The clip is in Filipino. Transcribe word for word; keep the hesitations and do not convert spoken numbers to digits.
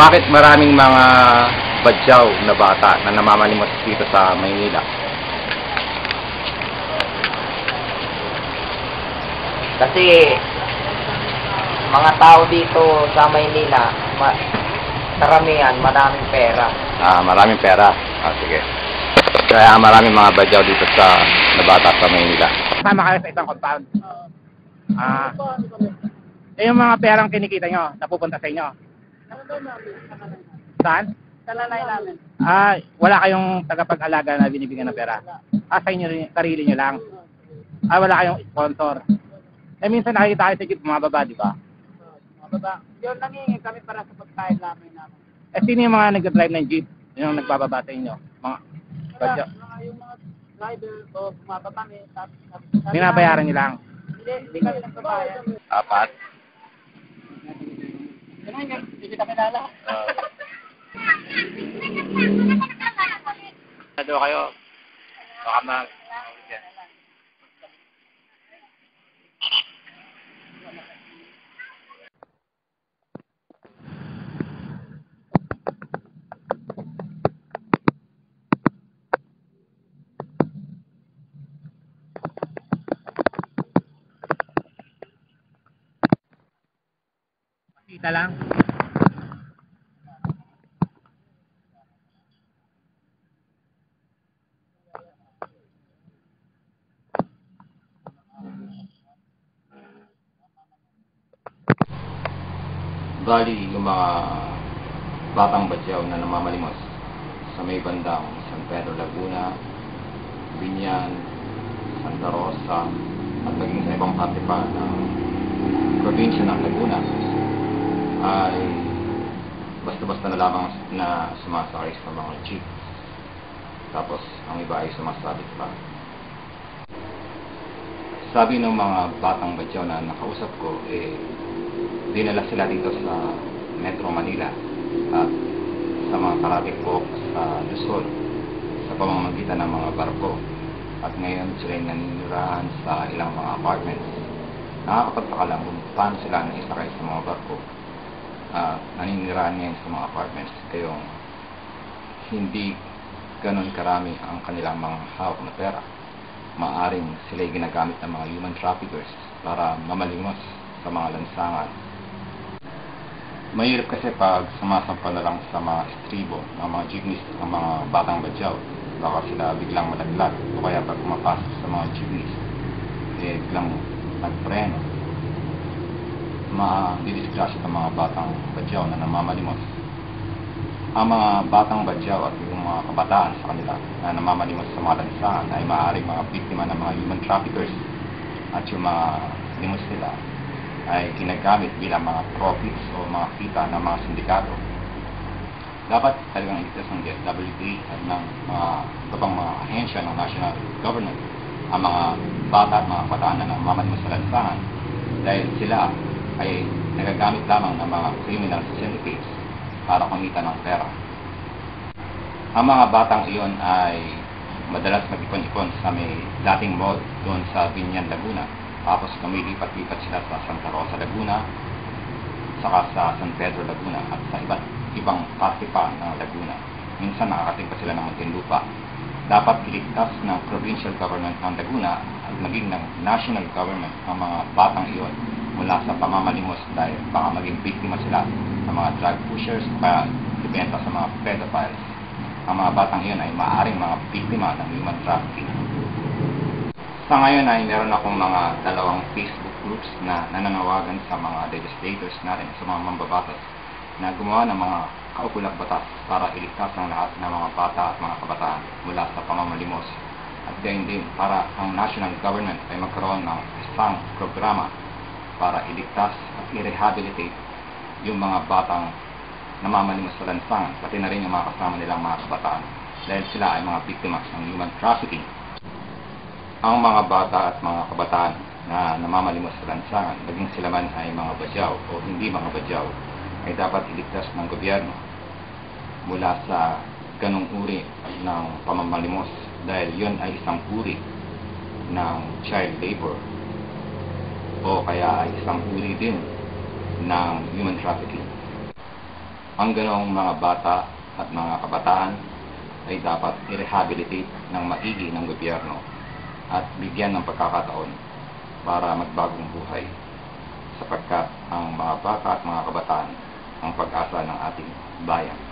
bakit maraming mga badyaw na bata na namamalimos dito sa Maynila? Kasi mga tao dito sa Maynila, ma karamihan, maraming pera. Ah, maraming pera. Ah, sige. Kaya maraming mga badyaw dito sa na bata sa Maynila. Sama kayo sa isang compound. Ah. Eh, yung mga perang kinikita nyo, napupunta sa inyo? Saan? Sa lalay namin. Ah, wala kayong tagapag-alaga na binibigyan ng pera? Ah, sa inyo rin, sarili nyo lang? Ah, wala kayong sponsor? Eh, minsan nakikita kayo sa jeep, bumababa, di ba? Baba. Yun, nangingi kami para sa pagkain namin namin. Eh, sino yung mga nag-drive ng jeep? Yung nagbababa sa inyo? Mga badyaw? Mga yung mga driver o bumababa kami. Binabayaran nyo lang? Hindi, hindi kami nagbabayad. Apat? Yan nga, hindi kita kilala. Ano kayo? Baka mag... Kita lang. Bali, yung mga batang badyaw na namamalimos sa may bandang San Pedro, Laguna, Binyan, Santa Rosa, at naging sa ibang parte pa ng probinsya ng Laguna ay basta-basta na lamang na sumasakay sa mga jeep. Tapos, ang iba ay sumasabit pa. Sabi ng mga batang badyaw na nakausap ko, eh, dinala sila dito sa Metro Manila at sa mga karating po sa Luzon sa pamamagitan ng mga barko. At ngayon sila ay naninirahan sa ilang mga apartments. Nakakapagtaka lang kung paano sila naisakay sa mga barko. Uh, naninirahan ngayon sa mga apartments. Kayong hindi ganun karami ang kanilang mga hawak na pera. Maaring sila ay ginagamit ng mga human traffickers para mamalimos sa mga lansangan. Mahirap kasi pag sumasampa na lang sa mga estribo ng mga jeepneys ng mga batang badyaw. Baka sila biglang malaglag o kaya pag pumapasok sa mga jeepneys, eh biglang nagpreno. Ma-didisgrasya ng mga batang badyaw na namamalimos. Ang mga batang badyaw at yung mga kabataan sa kanila na namamalimos sa mga lansangan ay maaaring mga biktima ng mga human traffickers at yung mga limos nila ay ginagamit bilang mga profits o mga kita ng mga sindikato. Dapat talagang iligtas ng D S W D at ng mga ibang mga ahensya ng national government ang mga bata at mga kabataan na namamalimos sa lansangan dahil sila ay nagagamit lamang ng mga criminal syndicates para kumita ng pera. Ang mga batang iyon ay madalas mag-ipon-ipon sa may dating mall doon sa Binyan, Laguna. Tapos lumilipat-lipat sila sa Santa Rosa, Laguna, saka sa San Pedro, Laguna, at sa iba't ibang parte pa ng Laguna. Minsan nakakating pa sila ng Muntinlupa. Dapat iligtas ng provincial government ng Laguna at maging ng national government ang mga batang iyon mula sa pamamalimos dahil baka maging biktima sila ng mga drug pushers o kaya ibenta sa mga pedophiles. Ang mga batang iyon ay maaaring mga biktima ng human trafficking. Sa ngayon ay meron akong mga dalawang Facebook groups na nananawagan sa mga legislators natin, sa mga mambabatas, na gumawa ng mga kaukulang batas para iligtas ang lahat ng mga bata at mga kabataan mula sa pamamalimos. At gayon din para ang national government ay magkaroon ng isang programa para iligtas at i-rehabilitate yung mga batang namamalimos sa lansangan, pati na rin yung mga kasama nilang mga kabataan dahil sila ay mga biktima ng human trafficking. Ang mga bata at mga kabataan na namamalimos sa lansangan, naging sila man ay mga badyaw o hindi mga badyaw, ay dapat iligtas ng gobyerno mula sa ganong uri ng pamamalimos dahil yun ay isang uri ng child labor o kaya ay isang uri din ng human trafficking. Ang ganoong mga bata at mga kabataan ay dapat i-rehabilitate ng maigi ng gobyerno at bigyan ng pagkakataon para magbagong buhay, sapagkat ang mga bata at mga kabataan ang pag-asa ng ating bayan.